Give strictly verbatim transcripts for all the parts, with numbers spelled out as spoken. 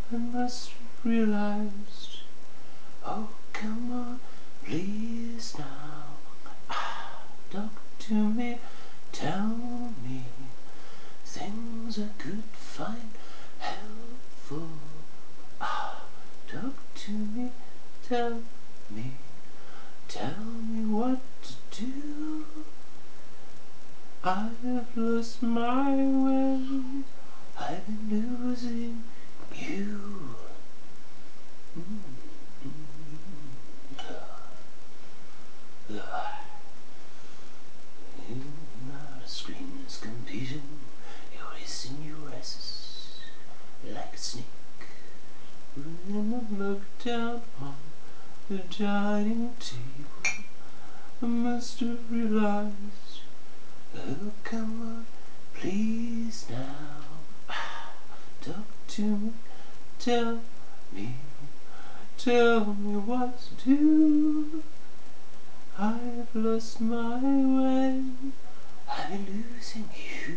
I must have realized. Oh, come on, please now. Ah, talk to me, tell me things I could find helpful. Ah, talk to me, tell me, tell me what to do. I've lost my way, I've been losing you. Not a scream is competing, you're racing your races like a snake. When I look down on the dining table, I must have realized. Oh, come on, please now. Ah, talk to me, tell me, tell me what to do. I've lost my way, I've been losing you,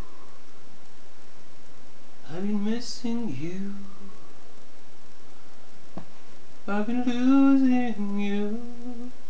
I've been missing you, I've been losing you.